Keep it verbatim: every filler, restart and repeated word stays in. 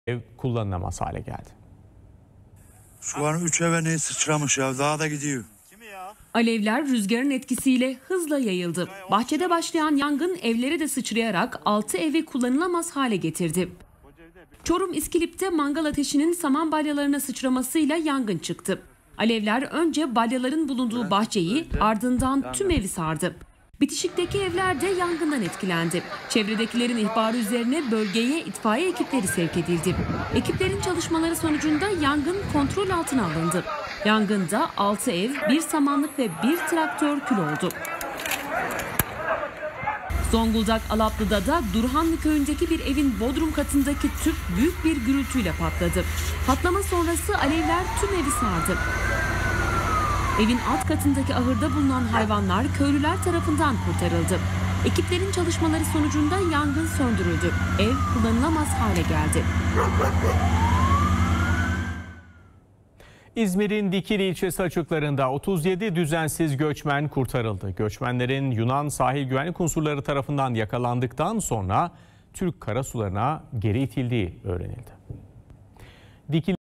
ev kullanılamaz hale geldi. Şu an üç eve ne sıçramış ya, daha da gidiyor. Alevler rüzgarın etkisiyle hızla yayıldı. Bahçede başlayan yangın evlere de sıçrayarak altı evi kullanılamaz hale getirdi. Çorum İskilip'te mangal ateşinin saman balyalarına sıçramasıyla yangın çıktı. Alevler önce balyaların bulunduğu bahçeyi, ardından tüm evi sardı. Bitişikteki evler de yangından etkilendi. Çevredekilerin ihbarı üzerine bölgeye itfaiye ekipleri sevk edildi. Ekiplerin çalışmaları sonucunda yangın kontrol altına alındı. Yangında altı ev, bir samanlık ve bir traktör kül oldu. Zonguldak Alaplı'da da Durhanlı köyündeki bir evin bodrum katındaki tüp büyük bir gürültüyle patladı. Patlama sonrası alevler tüm evi sardı. Evin alt katındaki ahırda bulunan hayvanlar köylüler tarafından kurtarıldı. Ekiplerin çalışmaları sonucunda yangın söndürüldü. Ev kullanılamaz hale geldi. İzmir'in Dikili ilçesi açıklarında otuz yedi düzensiz göçmen kurtarıldı. Göçmenlerin Yunan sahil güvenlik unsurları tarafından yakalandıktan sonra Türk karasularına geri itildiği öğrenildi. Dikili